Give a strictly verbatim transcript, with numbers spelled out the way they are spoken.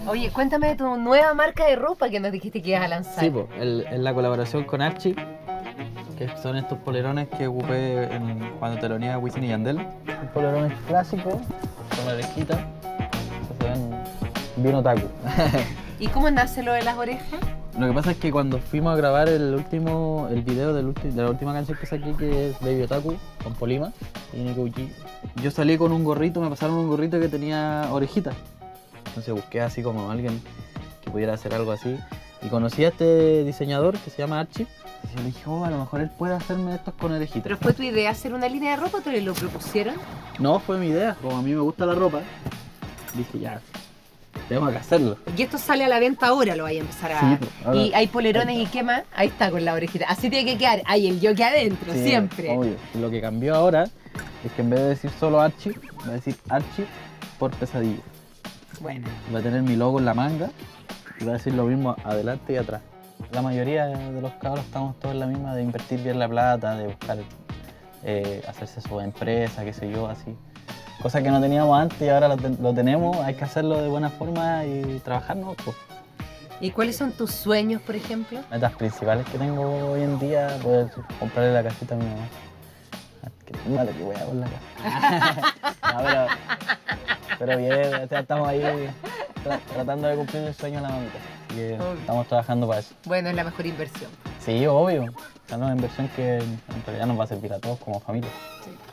Oye, cuéntame de tu nueva marca de ropa que nos dijiste que ibas a lanzar. Sí, pues, en la colaboración con Archie, que son estos polerones que ocupé en, cuando teloneaba Wisin y Yandel. Son polerones clásicos, con orejitas, que se ven bien otaku. ¿Y cómo nace lo de las orejas? Lo que pasa es que cuando fuimos a grabar el último, el video del ulti, de la última canción que saqué, que es Baby Otaku, con Polima y Nico Uchi, yo salí con un gorrito, me pasaron un gorrito que tenía orejitas. Entonces busqué así como alguien que pudiera hacer algo así. Y conocí a este diseñador que se llama Archie. Y yo le dije, oh, a lo mejor él puede hacerme estos con orejitas. ¿Pero fue tu idea hacer una línea de ropa o te lo propusieron? No, fue mi idea. Como a mí me gusta la ropa, dije, ya, tenemos que hacerlo. Y esto sale a la venta ahora, lo vais a empezar a... Sí, pues, ahora- Y hay polerones y qué más, ahí está con la orejita. Así tiene que quedar, hay el yo que adentro, Sí, siempre. obvio. Y lo que cambió ahora es que en vez de decir solo Archie, va a decir Archie por pesadilla. Bueno. Va a tener mi logo en la manga y va a decir lo mismo adelante y atrás. La mayoría de los cabros estamos todos en la misma de invertir bien la plata, de buscar eh, hacerse su empresa, qué sé yo, así. Cosa que no teníamos antes y ahora lo, ten- lo tenemos, hay que hacerlo de buena forma y trabajarnos, pues. ¿Y cuáles son tus sueños, por ejemplo? Metas principales que tengo hoy en día, poder comprarle la casita a mi mamá. Ah, qué malo que voy a con la casa. No, pero, pero bien, o sea, estamos ahí tra- tratando de cumplir el sueño de la mamita. Así que Obvio. estamos trabajando para eso. Bueno, es la mejor inversión. Sí, obvio. Es una inversión que en realidad nos va a servir a todos como familia. Sí.